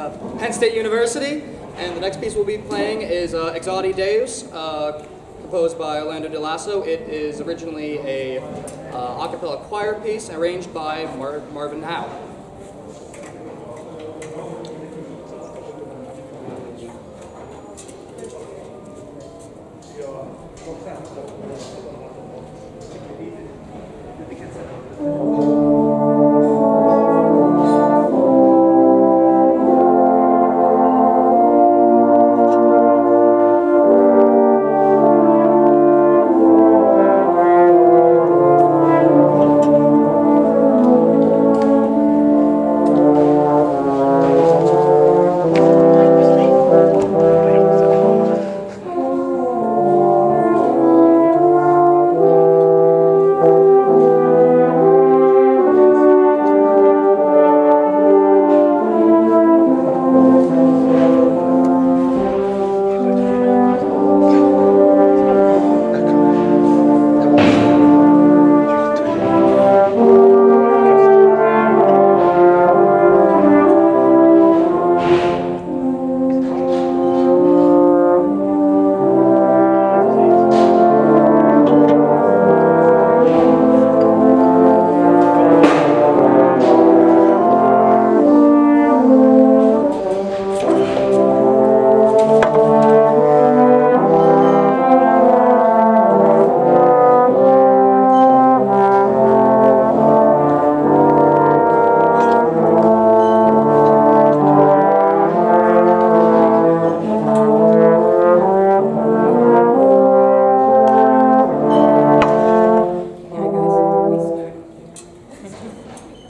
Penn State University, and the next piece we'll be playing is Exaudi Deus, composed by Orlando De Lasso. It is originally a a cappella choir piece arranged by Marvin Howe.